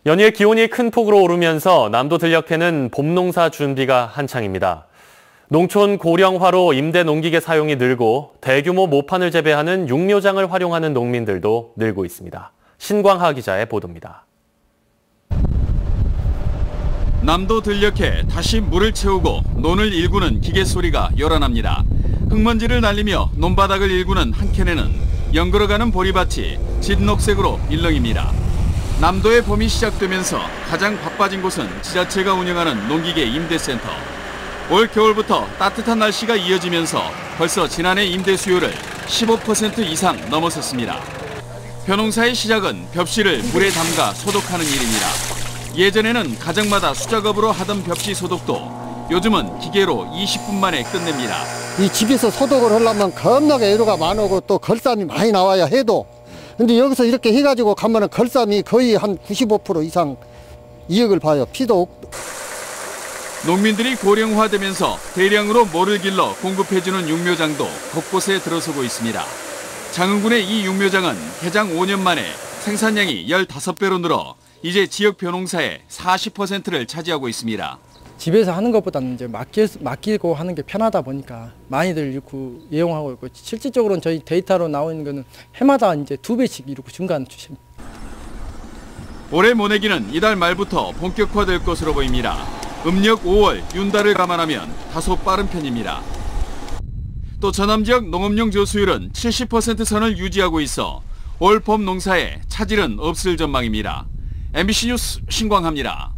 연일 기온이 큰 폭으로 오르면서 남도 들녘에는 봄 농사 준비가 한창입니다. 농촌 고령화로 임대 농기계 사용이 늘고 대규모 모판을 재배하는 육묘장을 활용하는 농민들도 늘고 있습니다. 신광하 기자의 보도입니다. 남도 들녘에 다시 물을 채우고 논을 일구는 기계 소리가 요란합니다. 흙먼지를 날리며 논바닥을 일구는 한켠에는 연걸어가는 보리밭이 진녹색으로 일렁입니다. 남도의 봄이 시작되면서 가장 바빠진 곳은 지자체가 운영하는 농기계 임대센터. 올 겨울부터 따뜻한 날씨가 이어지면서 벌써 지난해 임대 수요를 15% 이상 넘어섰습니다. 벼농사의 시작은 벽씨를 물에 담가 소독하는 일입니다. 예전에는 가정마다 수작업으로 하던 벽씨 소독도 요즘은 기계로 20분 만에 끝냅니다. 이 집에서 소독을 하려면 겁나게 애로가 많고 또 걸쌈이 많이 나와야 해도, 근데 여기서 이렇게 해가지고 가면은 걸쌈이 거의 한 95% 이상 이익을 봐요. 피도 없고. 농민들이 고령화되면서 대량으로 모를 길러 공급해주는 육묘장도 곳곳에 들어서고 있습니다. 장흥군의 이 육묘장은 개장 5년 만에 생산량이 15배로 늘어 이제 지역 벼농사의 40%를 차지하고 있습니다. 집에서 하는 것보다는 이제 맡기고 하는 게 편하다 보니까 많이들 이렇게 이용하고 있고, 실질적으로는 저희 데이터로 나오는 거는 해마다 이제 2배씩 이렇게 증가하는 추세입니다. 올해 모내기는 이달 말부터 본격화될 것으로 보입니다. 음력 5월 윤달을 감안하면 다소 빠른 편입니다. 또 전남 지역 농업용 조수율은 70% 선을 유지하고 있어 올 봄 농사에 차질은 없을 전망입니다. MBC 뉴스 신광하입니다.